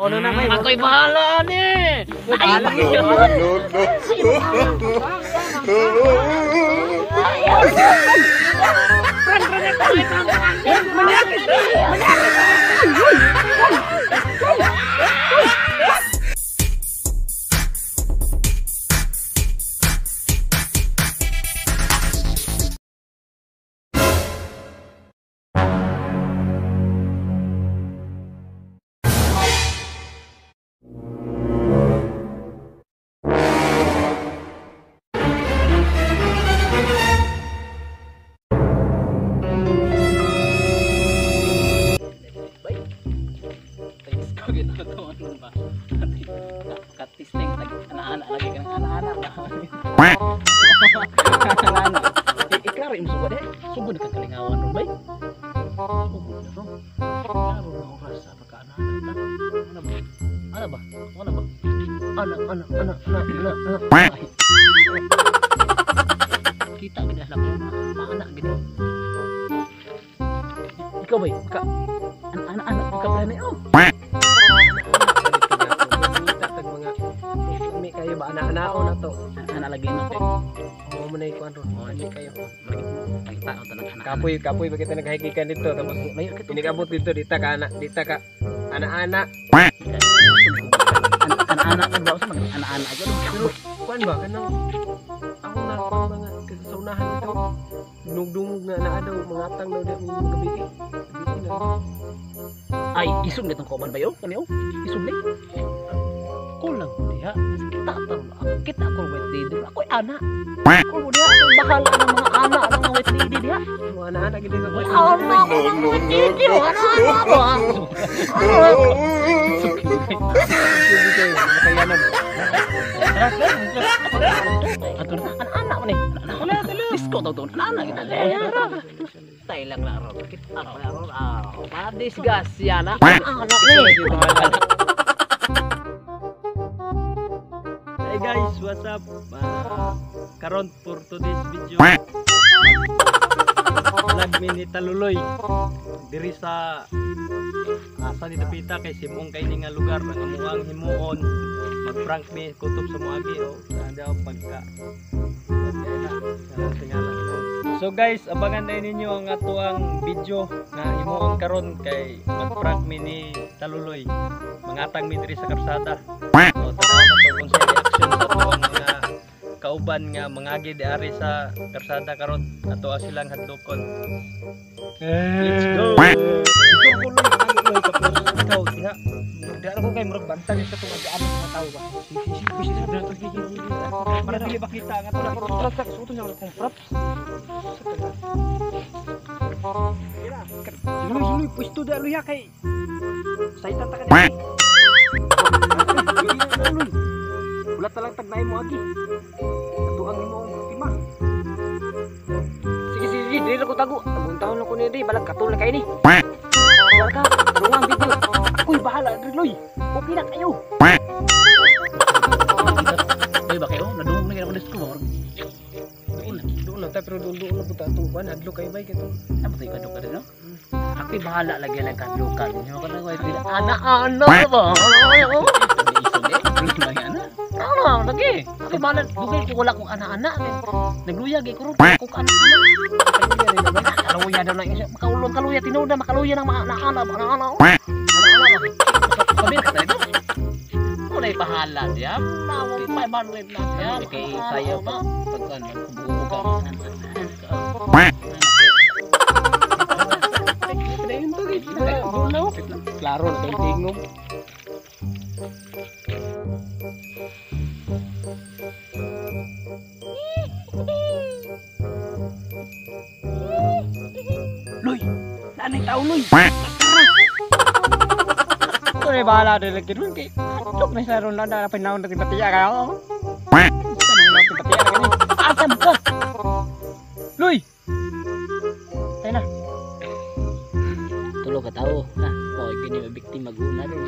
Ano na may? Ako'y bahala ni. Bahala ni. Katisling lagi anak-anak lagi kan anak-anak iklaro im sugo deh sugo dekat kalingawan ron bay sugo ron klaro na oras sa pagka anak-anak ano ba anak kita gede lang anak gede ikaw bay ka anak-anak ka plano oh Kayo ba anak-anak na to? Anak lagi no te. Mo man ay kuan ron. Ani kayo. Kita o tanang anak. Kapoy ba kita naghahigikan dito tapos inigabot dito dita ka anak-anak. Anak-anak kan ba usah anak-anak aja Pero kuan ba kanang ako na kuan mga kasaunahan nito. Dungdungog na daw mga atang daw di gabi. Gabi na. Ay isog nitong koban ba yo? Kaniyo? Isog ni. Kulang dia. Kita ako wet lady. Ako'y anak. Ako dia ako bahala ng mga anak ng wet lady dia. Mga anak gid nga. Anak ko ng wet lady. Anak ko. Ato na anak mo ni. Disco daw to. Anak kita. Tay lang laro. Kita laro. Padis gas ya anak. Anak ni. Hey guys, what's up? Karon for today's video vlog mini taluloy diri sa asa ni Dapita kay Simong kay ni nga lugar nga muang himuon mag-prank mi kutob sa muagi o daw pagka so guys, abangan na ninyo ang atuang video na himuon karon kay mag-prank mi ni taluloy mangatang mi diri sa karsada. So tanaw na to kung sa reaction sa tuwang mga kauban nga mangagi di ari sa karsada karon ato silang hadlokon. Let's go. Ito ko lang ikaw diha. Di ako kay murag bantag sa tuwa di amo mga tao ba. Para dili ba kita nga to na ito sa suto sa kong props. Luy pwesto da luya kay saita ta ka di. Ulat lang tagnay mo agi. Atuang mo ultima. Sige, dili ko tago. Tagong taon na ko ni di balag katul na kay ni. Wala ka, turungan video. Ako'y bahala, Loy. Okay na kayo. Ay ba kayo? Nadungog na gina ko Doon lang tayo pero doon na puta tuban hadlo kay bay kito. Ano tayo kaduk ka rin no? Ako'y bahala lagi lang kadukan. Nyo ka lang anak-anak ba? Ano lagi? Ako'y bahala. Dugay ko wala kong anak-anak. Nagluyag ko rin kung anak-anak. Kaluya daw na isa. Kaluya tinuda makaluya ng mga anak-anak. Anak-anak. Sabi ka tayo. Mulai bahala dia. Mau may manuit na dia. Kay sayo ba? Pagkan magkubuo ka. Klaro na tayo tingog. Loy, nanay tao Loy. Ito na bahala din lagi doon kay atok na sa ron na pinaon natin patiya ka ako. Pinaon natin patiya ka ni. Asam ka. Loy. Tayo na. Tulo ka tao. Ha, ko'y gini biktima guna ron.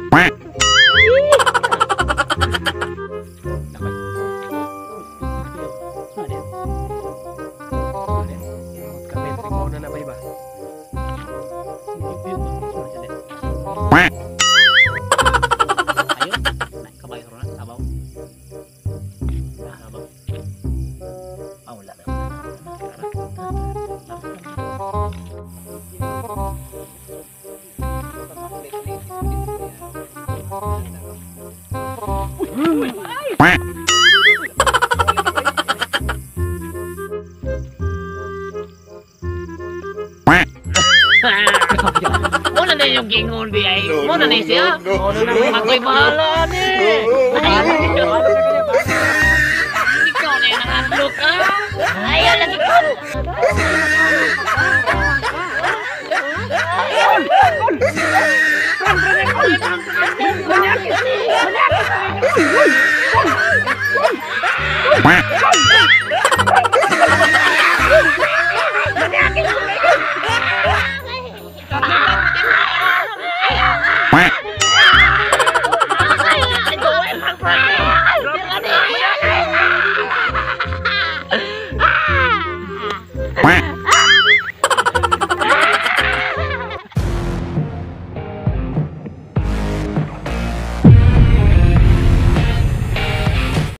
Muna na yung gingon di ay. Muna na siya. Ako'y bahala ni. Ikaw na yung nangadlok ka. Ayaw lagi ko. Quack.